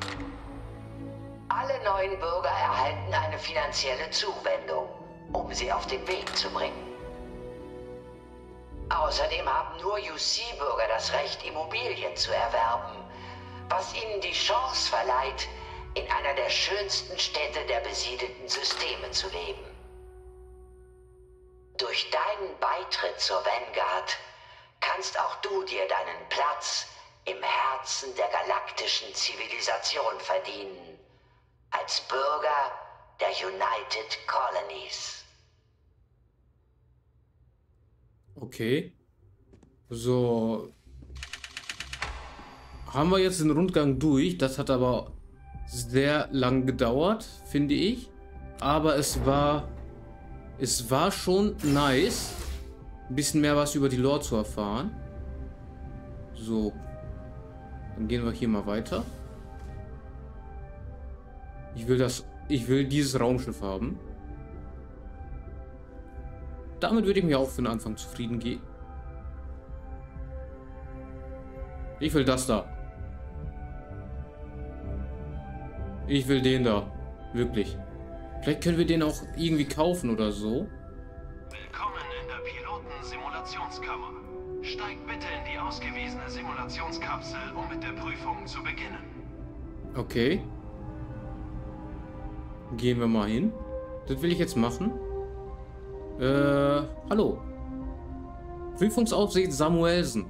Alle neuen Bürger erhalten eine finanzielle Zuwendung, um sie auf den Weg zu bringen. Außerdem haben nur UC-Bürger das Recht, Immobilien zu erwerben, was ihnen die Chance verleiht, in einer der schönsten Städte der besiedelten Systeme zu leben. Durch deinen Beitritt zur Vanguard kannst auch du dir deinen Platz im Herzen der galaktischen Zivilisation verdienen, als Bürger der United Colonies. Okay. So. Haben wir jetzt den Rundgang durch. Das hat aber sehr lang gedauert, finde ich. Aber es war schon nice, ein bisschen mehr was über die Lore zu erfahren. So. Dann gehen wir hier mal weiter. Ich will dieses Raumschiff haben. Damit würde ich mir auch für den Anfang zufrieden geben. Ich will das da. Ich will den da. Wirklich. Vielleicht können wir den auch irgendwie kaufen oder so. Willkommen in der Piloten-Simulationskammer. Steigt bitte in die ausgewiesene Simulationskapsel, um mit der Prüfung zu beginnen. Okay. Gehen wir mal hin. Das will ich jetzt machen. Hallo. Prüfungsaufsicht Samuelsen.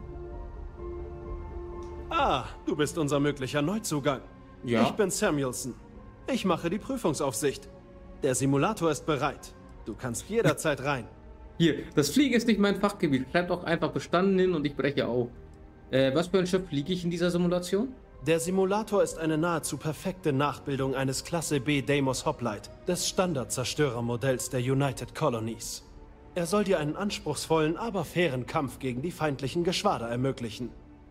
Ah, du bist unser möglicher Neuzugang. Ja. Ich bin Samuelson. Ich mache die Prüfungsaufsicht. Der Simulator ist bereit. Du kannst jederzeit rein. Hier, das Fliegen ist nicht mein Fachgebiet. Schreibt auch einfach bestanden hin und ich breche auf. Was für ein Schiff fliege ich in dieser Simulation? Der Simulator ist eine nahezu perfekte Nachbildung eines Klasse B Deimos Hoplite, des Standardzerstörermodells der United Colonies. Er soll dir einen anspruchsvollen, aber fairen Kampf gegen die feindlichen Geschwader ermöglichen.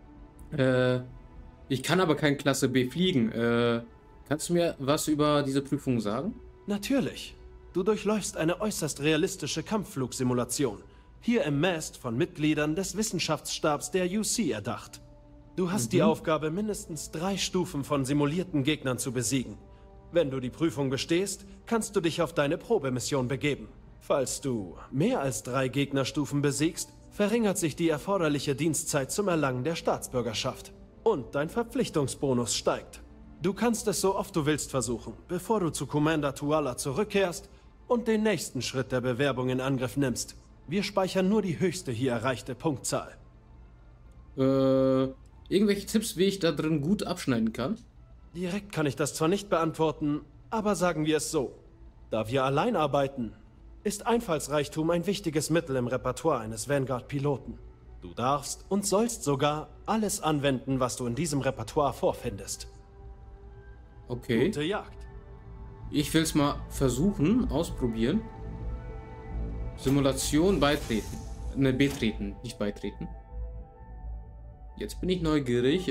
Ich kann aber kein Klasse B fliegen. Kannst du mir was über diese Prüfung sagen? Natürlich. Du durchläufst eine äußerst realistische Kampfflugsimulation. Hier im Mast von Mitgliedern des Wissenschaftsstabs der UC erdacht. Du hast die Aufgabe, mindestens 3 Stufen von simulierten Gegnern zu besiegen. Wenn du die Prüfung bestehst, kannst du dich auf deine Probemission begeben. Falls du mehr als 3 Gegnerstufen besiegst, verringert sich die erforderliche Dienstzeit zum Erlangen der Staatsbürgerschaft. Und dein Verpflichtungsbonus steigt. Du kannst es so oft du willst versuchen, bevor du zu Commander Tuala zurückkehrst und den nächsten Schritt der Bewerbung in Angriff nimmst. Wir speichern nur die höchste hier erreichte Punktzahl. Irgendwelche Tipps, wie ich da drin gut abschneiden kann? Direkt kann ich das zwar nicht beantworten, aber sagen wir es so. Da wir allein arbeiten, ist Einfallsreichtum ein wichtiges Mittel im Repertoire eines Vanguard-Piloten. Du darfst und sollst sogar alles anwenden, was du in diesem Repertoire vorfindest. Okay. Gute Jagd. Ich will es mal versuchen, ausprobieren. Simulation beitreten. Ne, betreten, nicht beitreten. Jetzt bin ich neugierig.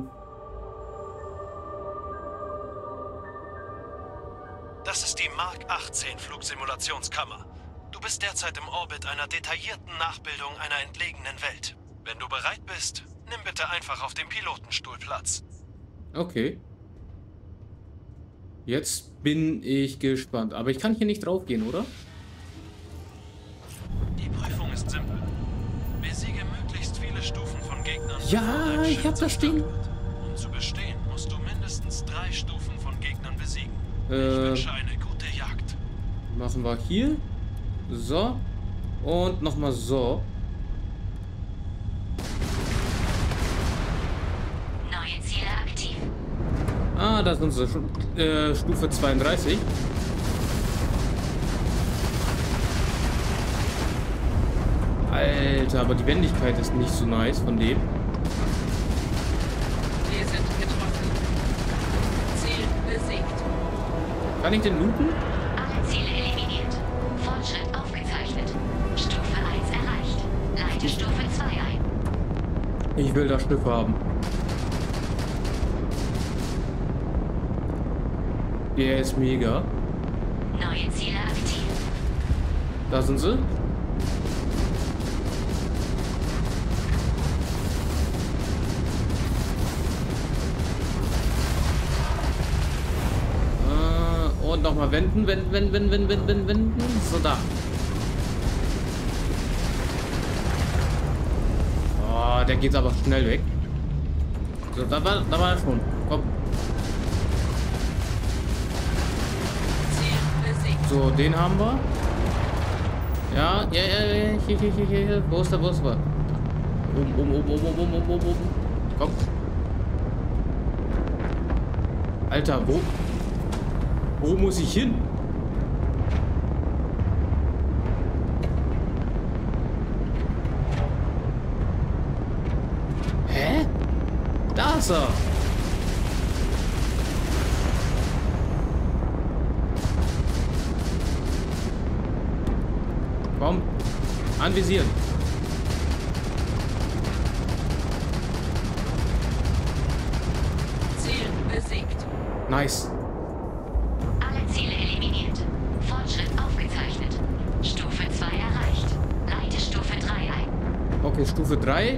Das ist die Mark 18 Flugsimulationskammer. Du bist derzeit im Orbit einer detaillierten Nachbildung einer entlegenen Welt. Wenn du bereit bist, nimm bitte einfach auf dem Pilotenstuhl Platz. Okay. Jetzt bin ich gespannt. Aber ich kann hier nicht drauf gehen, oder? Die Prüfung ist simpel. Besiege möglichst viele Stufen von Gegnern. Ja, ich hab das Ding. Um zu bestehen, musst du mindestens 3 Stufen von Gegnern besiegen. Ich wünsche eine gute Jagd. Machen wir hier. So. Und nochmal so. Neue Ziele aktiv. Ah, das ist unsere Stufe 32. Alter, aber die Wendigkeit ist nicht so nice von dem. Wir sind getroffen. Ziel besiegt. Kann ich den looten? Alle Ziele eliminiert. Fortschritt aufgezeichnet. Stufe 1 erreicht. Leite Stufe 2 ein. Ich will das Stück haben. Der ist mega. Neue Ziele aktiv. Da sind sie. Und nochmal wenden. So, da. Oh, der geht aber schnell weg. So, da war er schon. Komm. So, den haben wir. Ja. Hier. Wo ist der? Oben. Komm. Alter, wo muss ich hin? Hä? Da ist er. Komm. Anvisieren. Ziel besiegt. Nice. Alle Ziele eliminiert. Fortschritt aufgezeichnet. Stufe 2 erreicht. Leite Stufe 3 ein. Okay, Stufe 3.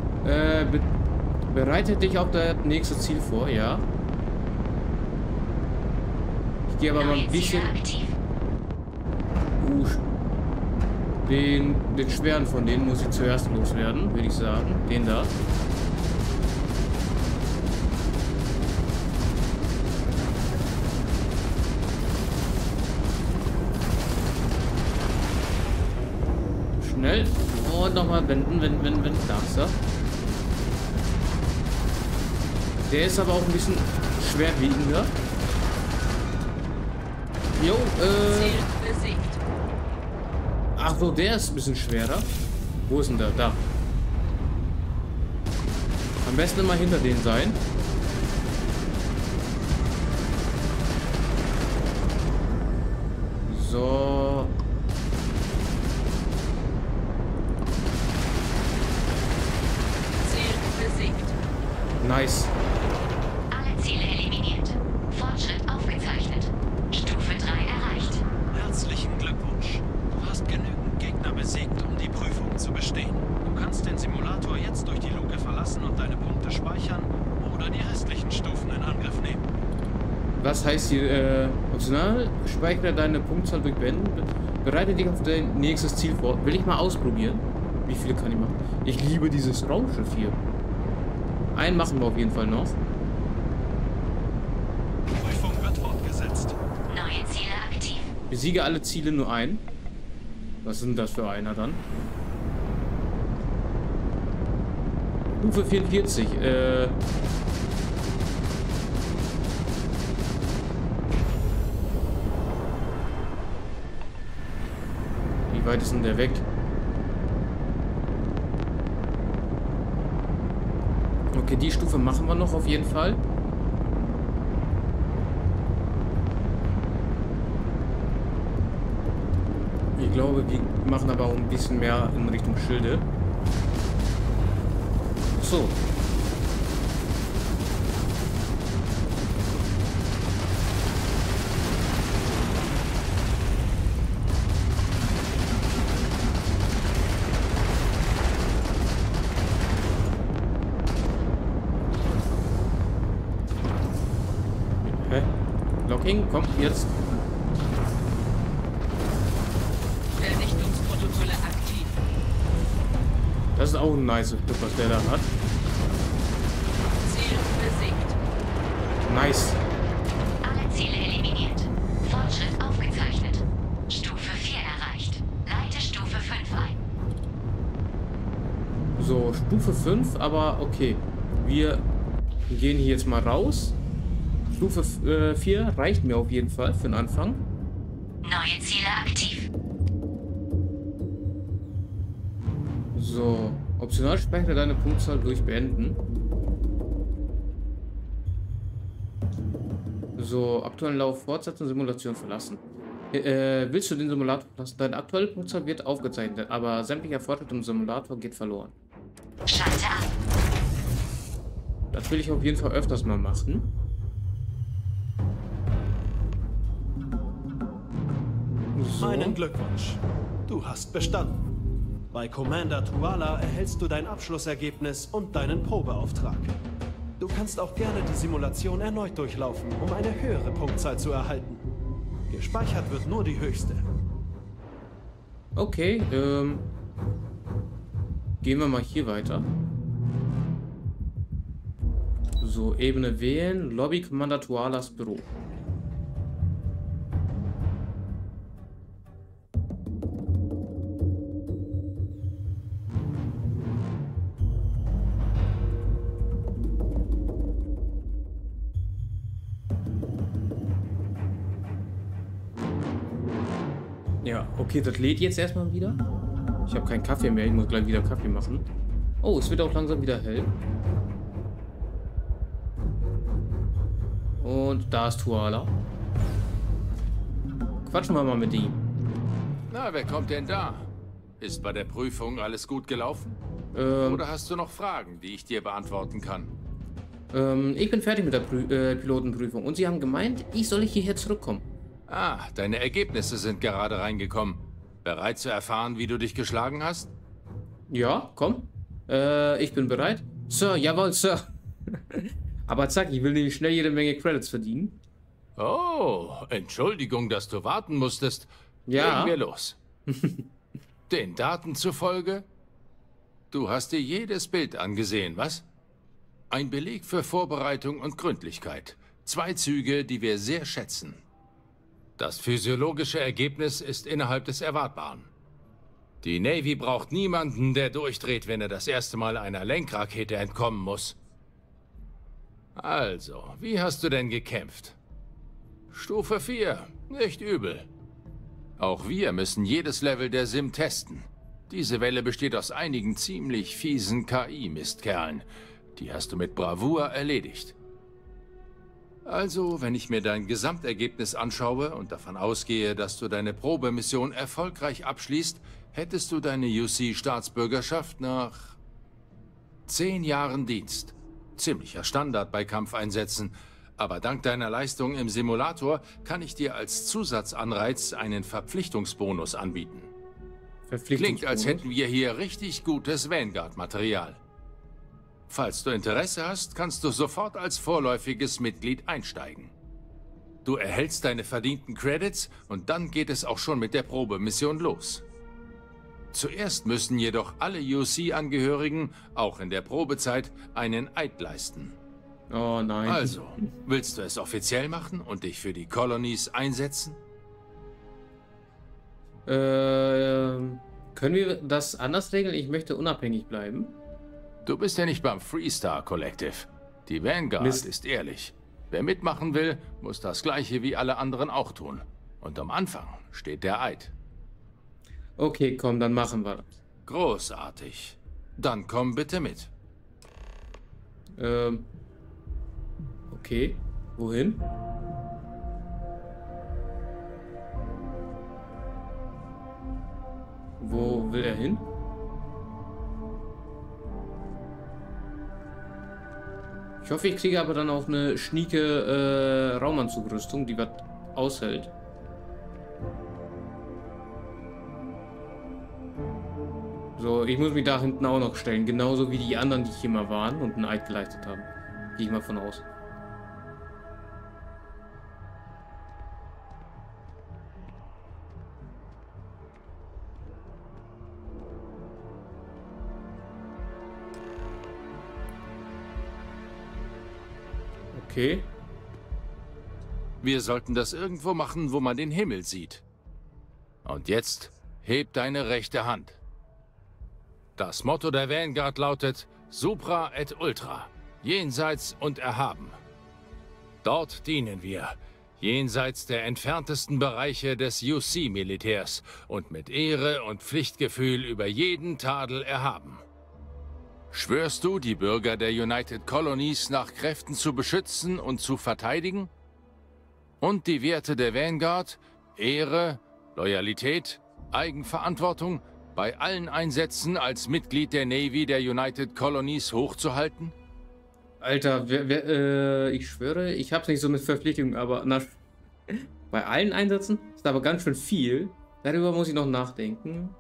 Bereite dich auf das nächste Ziel vor, ja. Ich gehe aber mal ein bisschen... Den schweren von denen muss ich zuerst loswerden, würde ich sagen. Den da. Schnell. Und nochmal wenden. Da ist er. Der ist aber auch ein bisschen schwerwiegender. Jo, ach so, der ist ein bisschen schwerer. Wo ist denn der? Da. Am besten immer hinter denen sein. So. Ziel besiegt. Nice. Alle Ziele eliminiert. Fortschritt aufgezeichnet. Stufe 3 erreicht. Herzlichen Glückwunsch. Du hast genügend Gegner besiegt, um die Prüfung zu bestehen. Du kannst den Simulator jetzt durch die Luke verlassen und deine Punkte speichern oder die restlichen Stufen in Angriff nehmen. Was heißt hier, optional? Speichere deine Punktzahl durch Beenden. Bereite dich auf dein nächstes Ziel vor. Will ich mal ausprobieren? Wie viele kann ich machen? Ich liebe dieses Raumschiff hier. Einen machen wir auf jeden Fall noch. Prüfung wird fortgesetzt. Neue Ziele aktiv. Besiege alle Ziele nur ein. Was sind das für einer dann? Stufe 44. Wie weit ist denn der weg? Okay, die Stufe machen wir noch auf jeden Fall. Ich glaube, wir machen aber auch ein bisschen mehr in Richtung Schilde. So. Hä? Locking, komm, jetzt. Vernichtungsprotokolle aktiv. Das ist auch ein nice Stück, was der da hat. Ziel besiegt. Nice. Alle Ziele eliminiert. Fortschritt aufgezeichnet. Stufe 4 erreicht. Leite Stufe 5 ein. So, Stufe 5, aber okay. Wir gehen hier jetzt mal raus. Stufe 4 reicht mir auf jeden Fall für den Anfang. Neue Ziele aktiv. So, optional speichere deine Punktzahl durch Beenden. So, aktuellen Lauf fortsetzen, Simulation verlassen. Willst du den Simulator verlassen? Deine aktuelle Punktzahl wird aufgezeichnet, aber sämtlicher Fortschritt im Simulator geht verloren. Schalte ab. Das will ich auf jeden Fall öfters mal machen. So. Meinen Glückwunsch. Du hast bestanden. Bei Commander Tuala erhältst du dein Abschlussergebnis und deinen Probeauftrag. Du kannst auch gerne die Simulation erneut durchlaufen, um eine höhere Punktzahl zu erhalten. Gespeichert wird nur die höchste. Okay, gehen wir mal hier weiter. So, Ebene wählen, Lobby Commander Tualas Büro. Ja, okay, das lädt jetzt erstmal wieder. Ich habe keinen Kaffee mehr, ich muss gleich wieder Kaffee machen. Oh, es wird auch langsam wieder hell. Und da ist Tuala. Quatschen wir mal mit ihm. Na, wer kommt denn da? Ist bei der Prüfung alles gut gelaufen? Oder hast du noch Fragen, die ich dir beantworten kann? Ich bin fertig mit der Pilotenprüfung und sie haben gemeint, ich soll hierher zurückkommen. Ah, deine Ergebnisse sind gerade reingekommen. Bereit zu erfahren, wie du dich geschlagen hast? Ja, komm. Ich bin bereit. Sir, jawohl, Sir. Aber zack, ich will nämlich schnell jede Menge Credits verdienen. Oh, Entschuldigung, dass du warten musstest. Ja. Legen wir los. Den Daten zufolge? Du hast dir jedes Bild angesehen, was? Ein Beleg für Vorbereitung und Gründlichkeit. 2 Züge, die wir sehr schätzen. Das physiologische Ergebnis ist innerhalb des Erwartbaren. Die Navy braucht niemanden, der durchdreht, wenn er das erste Mal einer Lenkrakete entkommen muss. Also, wie hast du denn gekämpft? Stufe 4, nicht übel. Auch wir müssen jedes Level der Sim testen. Diese Welle besteht aus einigen ziemlich fiesen KI-Mistkerlen. Die hast du mit Bravour erledigt. Also, wenn ich mir dein Gesamtergebnis anschaue und davon ausgehe, dass du deine Probemission erfolgreich abschließt, hättest du deine UC-Staatsbürgerschaft nach 10 Jahren Dienst. Ziemlicher Standard bei Kampfeinsätzen. Aber dank deiner Leistung im Simulator kann ich dir als Zusatzanreiz einen Verpflichtungsbonus anbieten. Klingt, als hätten wir hier richtig gutes Vanguard-Material. Falls du Interesse hast, kannst du sofort als vorläufiges Mitglied einsteigen. Du erhältst deine verdienten Credits und dann geht es auch schon mit der Probemission los. Zuerst müssen jedoch alle UC-Angehörigen, auch in der Probezeit, einen Eid leisten. Oh nein. Also, willst du es offiziell machen und dich für die Colonies einsetzen? Können wir das anders regeln? Ich möchte unabhängig bleiben. Du bist ja nicht beim Freestar Collective. Die Vanguard ist ehrlich. Wer mitmachen will, muss das Gleiche wie alle anderen auch tun. Und am Anfang steht der Eid. Okay, komm, dann machen wir das. Großartig. Dann komm bitte mit. Okay. Wohin? Wo will er hin? Ich hoffe, ich kriege aber dann auch eine schnieke Raumanzugrüstung, die was aushält. So, ich muss mich da hinten auch noch stellen. Genauso wie die anderen, die hier mal waren und einen Eid geleistet haben. Gehe ich mal von aus. Okay. Wir sollten das irgendwo machen, wo man den Himmel sieht. Und jetzt heb deine rechte Hand. Das Motto der Vanguard lautet Supra et Ultra, jenseits und erhaben. Dort dienen wir, jenseits der entferntesten Bereiche des UC-Militärs und mit Ehre und Pflichtgefühl über jeden Tadel erhaben. Schwörst du, die Bürger der United Colonies nach Kräften zu beschützen und zu verteidigen? Und die Werte der Vanguard, Ehre, Loyalität, Eigenverantwortung, bei allen Einsätzen als Mitglied der Navy der United Colonies hochzuhalten? Alter, ich schwöre, ich habe nicht so eine Verpflichtung, aber bei allen Einsätzen ist aber ganz schön viel. Darüber muss ich noch nachdenken.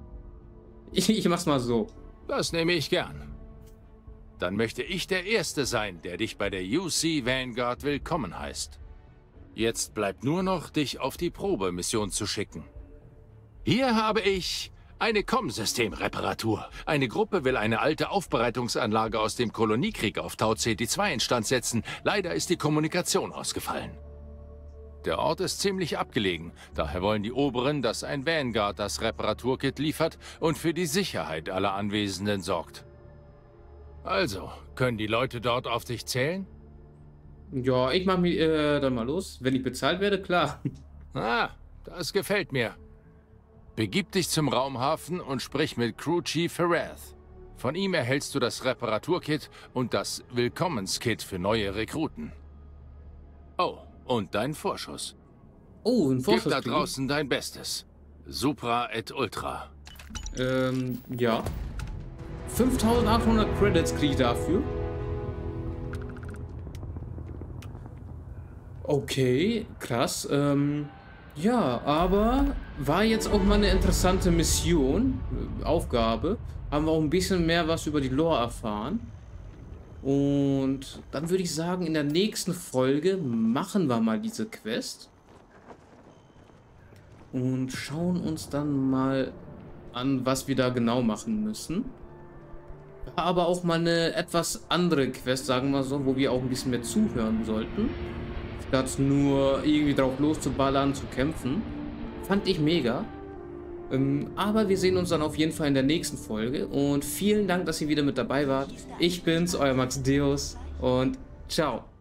Ich mach's mal so. Das nehme ich gern. Dann möchte ich der Erste sein, der dich bei der UC Vanguard willkommen heißt. Jetzt bleibt nur noch, dich auf die Probemission zu schicken. Hier habe ich eine COM-Systemreparatur. Eine Gruppe will eine alte Aufbereitungsanlage aus dem Koloniekrieg auf Tau CT2 instand setzen. Leider ist die Kommunikation ausgefallen. Der Ort ist ziemlich abgelegen. Daher wollen die Oberen, dass ein Vanguard das Reparaturkit liefert und für die Sicherheit aller Anwesenden sorgt. Also, können die Leute dort auf dich zählen? Ja, ich mach mich dann mal los. Wenn ich bezahlt werde, klar. Ah, das gefällt mir. Begib dich zum Raumhafen und sprich mit Crew Chief Herath. Von ihm erhältst du das Reparaturkit und das Willkommenskit für neue Rekruten. Oh, und dein Vorschuss. Oh, ein Vorschuss. Gib da draußen dein Bestes. Supra et Ultra. Ja. 5800 Credits kriege ich dafür. Okay, krass. Ja, aber war jetzt auch mal eine interessante Mission, Aufgabe. Haben wir auch ein bisschen mehr was über die Lore erfahren. Und dann würde ich sagen, in der nächsten Folge machen wir mal diese Quest. Und schauen uns dann mal an, was wir da genau machen müssen. Aber auch mal eine etwas andere Quest, sagen wir so, wo wir auch ein bisschen mehr zuhören sollten. Statt nur irgendwie drauf loszuballern, zu kämpfen. Fand ich mega. Aber wir sehen uns dann auf jeden Fall in der nächsten Folge. Und vielen Dank, dass ihr wieder mit dabei wart. Ich bin's, euer Max Deus. Und ciao.